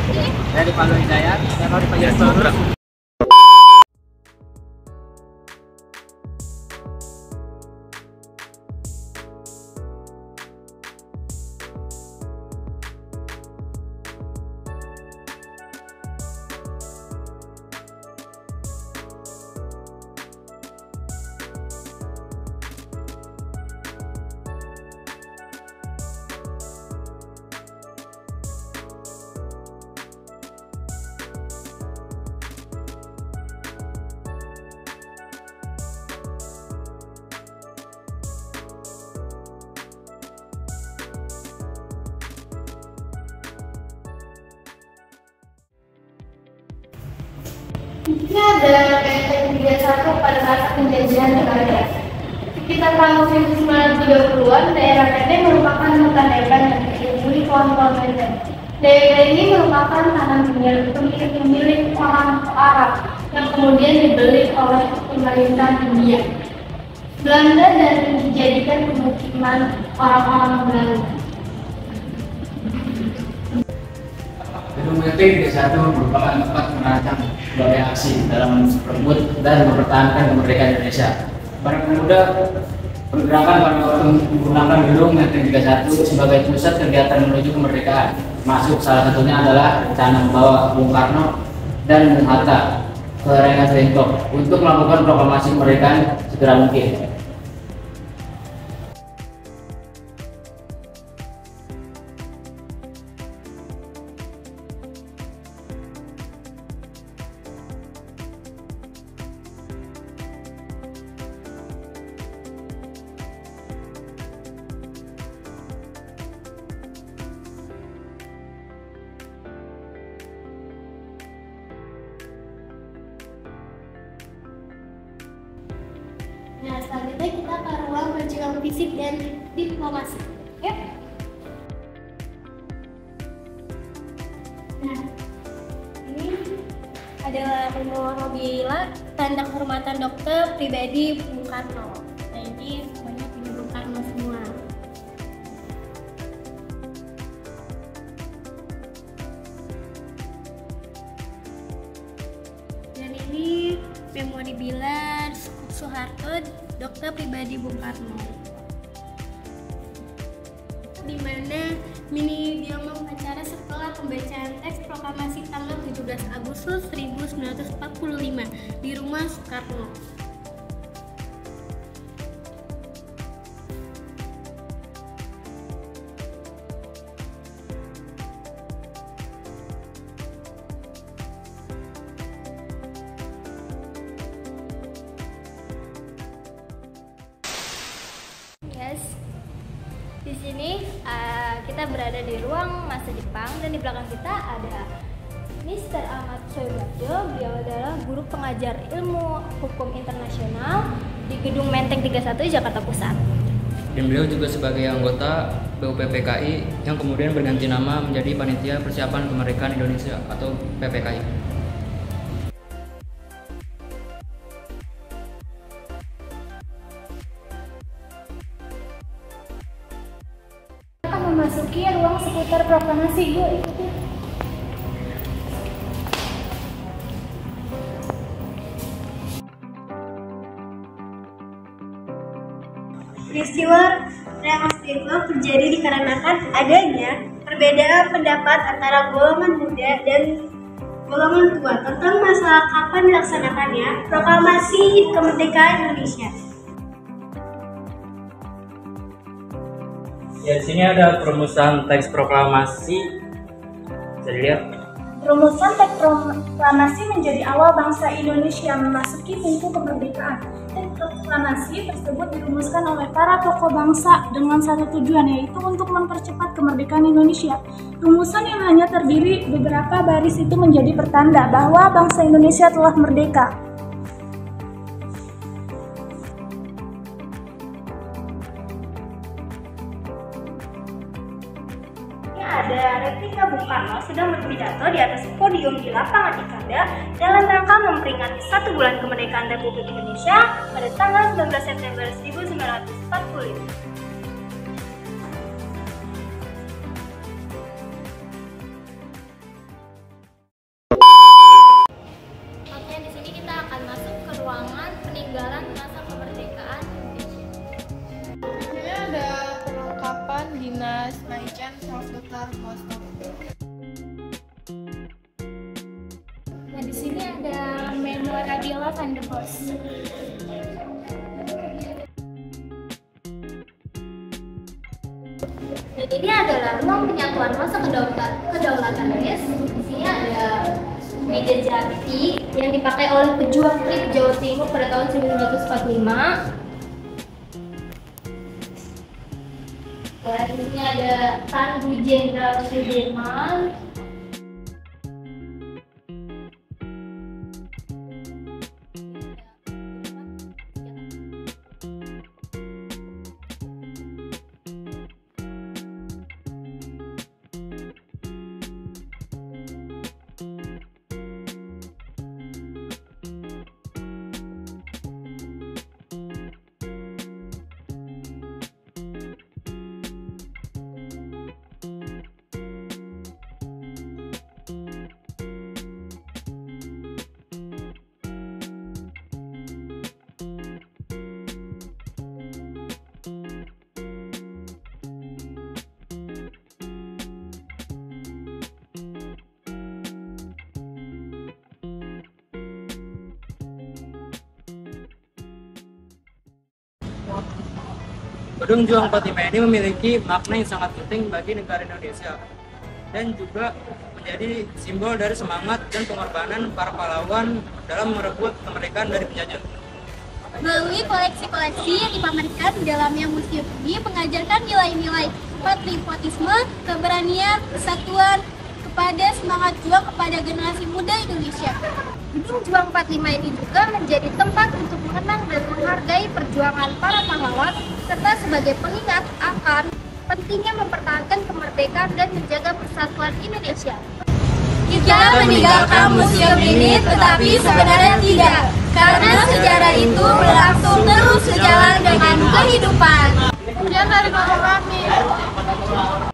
Saya Dipandu Hidayat, saya mau dipanggil Samudra. Ini ada Benteng 31 pada masa penjajahan Belanda. Sekitar tahun 1930-an, daerah Benteng merupakan hutan lebar yang dikelilingi pohon-pohon benteng. Daerah ini merupakan tanah milik orang Arab yang kemudian dibeli oleh pemerintah India Belanda dan dijadikan pemukiman orang-orang Belanda. Gedung Benteng 31 merupakan tempat merancang berbagai aksi dalam merebut dan mempertahankan kemerdekaan Indonesia. Para pemuda bergerakan pada waktu menggunakan gedung Benteng 31 sebagai pusat kegiatan menuju kemerdekaan. Masuk salah satunya adalah rencana membawa Bung Karno dan Bung Hatta ke Rengas Dengklok untuk melakukan proklamasi kemerdekaan segera mungkin. Nah, selanjutnya kita ke ruang perjuangan fisik dan diplomasi. Yuk. Nah, ini adalah memorial tanda kehormatan dokter pribadi Bung Karno. Nah, ini semuanya punya Bung Karno semua. Dan ini memori Bilar Soeharto, dokter pribadi Bung Karno, di mana mini dialog acara setelah pembacaan teks proklamasi tanggal 17 Agustus 1945 di Rumah Soekarno. Di sini kita berada di ruang masa Jepang dan di belakang kita ada Mr. Ahmad Soebarjo. Beliau adalah guru pengajar ilmu hukum internasional di Gedung Menteng 31 Jakarta Pusat. Dan beliau juga sebagai anggota BUPPKI yang kemudian berganti nama menjadi Panitia Persiapan Kemerdekaan Indonesia atau PPKI. Memasuki ruang seputar proklamasi. Yuk, ikuti. Peristiwa Rengas Dengklok terjadi dikarenakan adanya perbedaan pendapat antara golongan muda dan golongan tua tentang masalah kapan dilaksanakannya proklamasi kemerdekaan Indonesia. Ya, di sini ada perumusan teks proklamasi. Bisa dilihat. Perumusan teks proklamasi menjadi awal bangsa Indonesia memasuki pintu kemerdekaan. Teks proklamasi tersebut dirumuskan oleh para tokoh bangsa dengan satu tujuan, yaitu untuk mempercepat kemerdekaan Indonesia. Rumusan yang hanya terdiri beberapa baris itu menjadi pertanda bahwa bangsa Indonesia telah merdeka. Ada replika Bung Karno sedang berpidato di atas podium di lapangan Ikada dalam rangka memperingati 1 bulan kemerdekaan Republik Indonesia pada tanggal 19 September 1945. perjuangan peninggalan masa kemerdekaan Indonesia. Ini ada perlengkapan dinas Maicen Daftar Boston. Nah, di sini ada Memorabilia Van der Bos. Dan ini adalah ruang penyatuan masa kedaulatan RIS. Di sini ada meja jati yang dipakai oleh pejuang PRI Jawa Timur pada tahun 1945. Dan di sini ada Tandu Jenderal Sudirman. Gedung Juang 45 ini memiliki makna yang sangat penting bagi negara Indonesia dan juga menjadi simbol dari semangat dan pengorbanan para pahlawan dalam merebut kemerdekaan dari penjajah. Melalui koleksi-koleksi yang dipamerkan di dalamnya, museum ini mengajarkan nilai-nilai patriotisme, keberanian, persatuan, kepada semangat juang kepada generasi muda Indonesia. Gedung Juang 45 ini juga menjadi tempat untuk mengenang dan menghargai perjuangan para pahlawan, serta sebagai pengingat akan pentingnya mempertahankan kemerdekaan dan menjaga persatuan Indonesia. Kita meninggalkan museum ini, tetapi sebenarnya tidak, karena sejarah itu berlangsung terus sejalan dengan kehidupan. Kemudian dari kami